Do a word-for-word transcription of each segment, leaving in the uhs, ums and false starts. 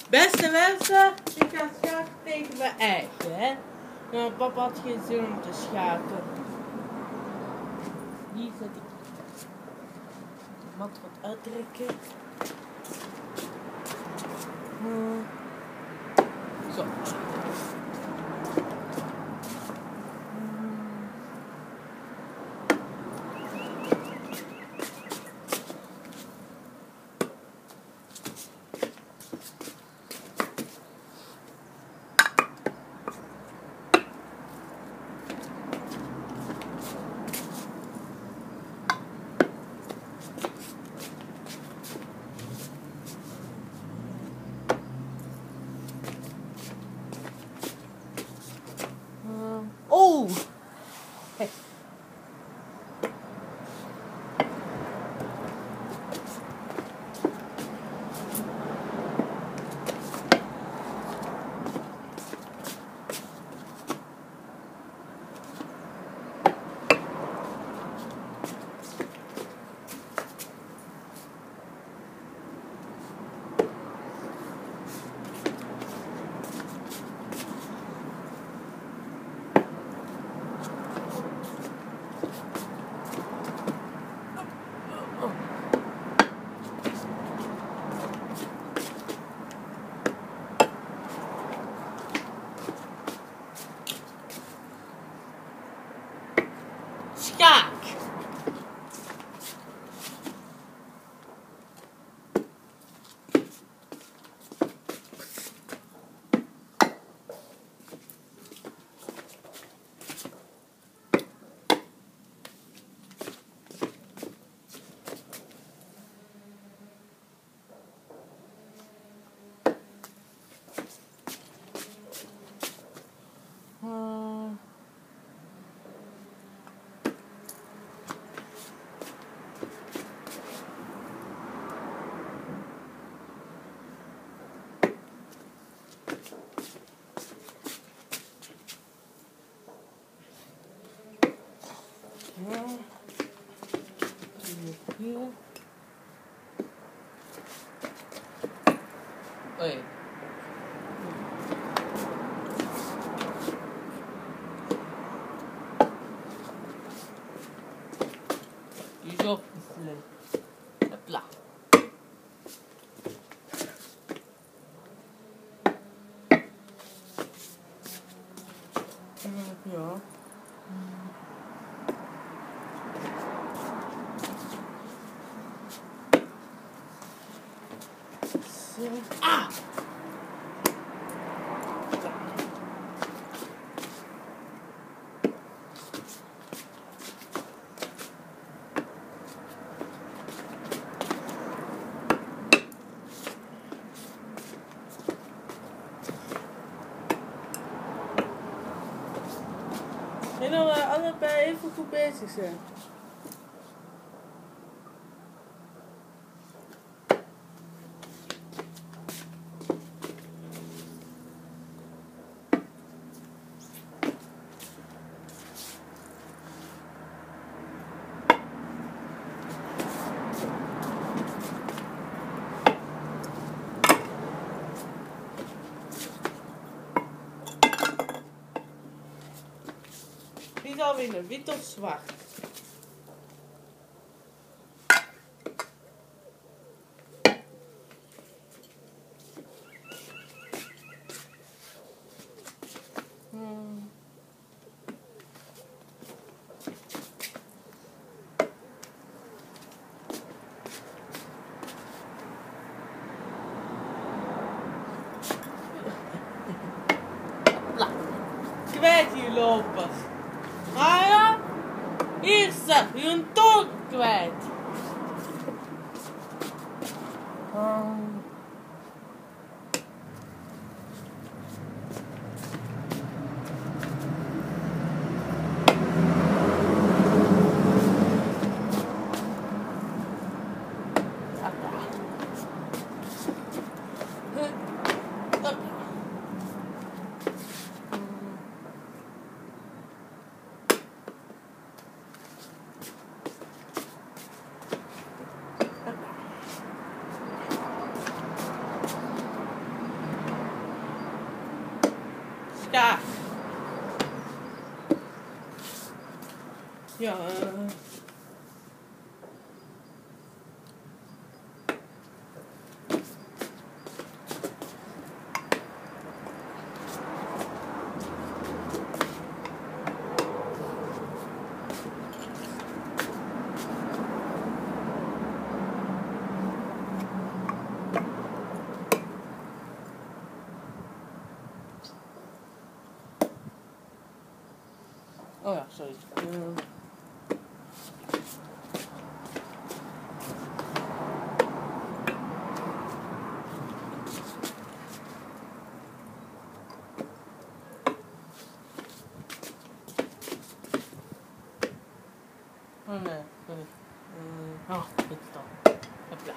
Beste mensen, ik ga schaken tegen mijn eigen, hè. Nou, papa had geen zin om te schaken. Hier zet ik de mat wat uittrekken. Hmm. Zo. Oh! Hey. Schaak. Hmm. Ja. Hier. Oei. Hierzo. Hopla. Ja. Zo. Ah! En dan we allebei even goed bezig zijn. Wie zal winnen, wit of zwart? Hmm. Kwijt hier lopen. Ah ja? Hier zag je een toon kwijt. Um. Schaak. Ja. Uh... Oh ja, sorry. Uh... Oh nee, sorry. Uh... Oh, dit is dan. Hopla.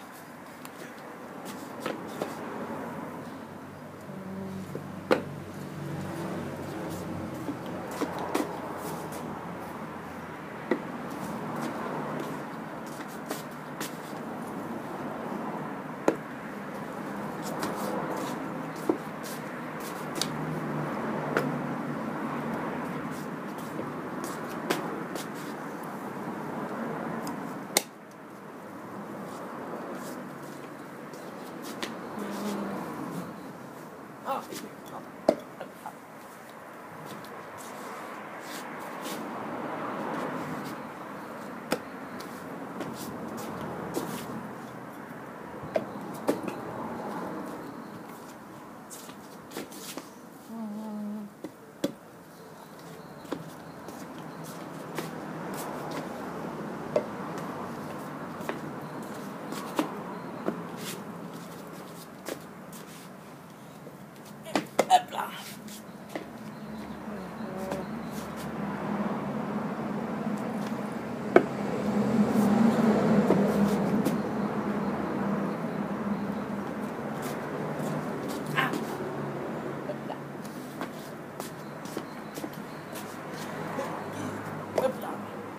Oh. Hopla. Ah. Hopla. Hopla.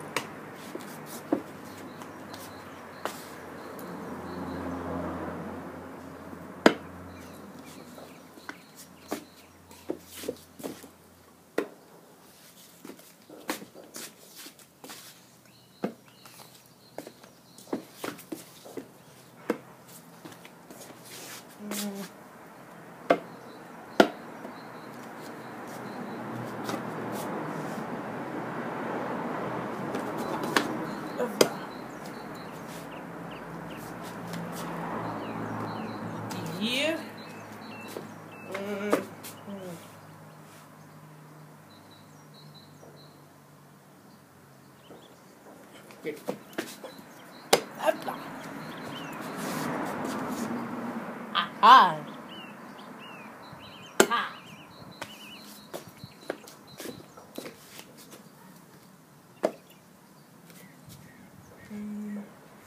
Hier. Uh, uh. Kijk. Hopla. Aha. Ha. Hmm.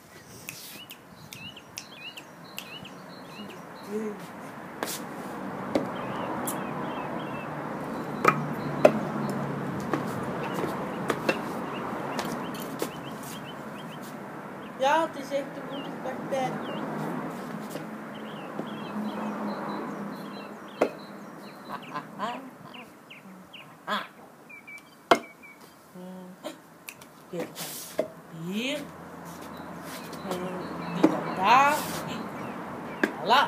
Ja, het is echt een goede partij. Hier. Die dan daar. Voilà.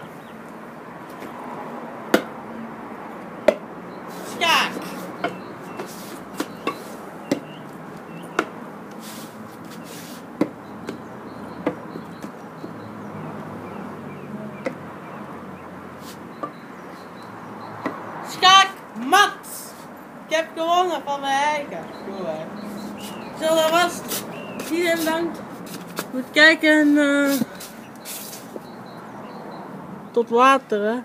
Schaak. Schaak Max. Ik heb gewonnen van mijn eigen. Zo, dat was het. Niet heel lang. Moet kijken. Uh, tot later, hè.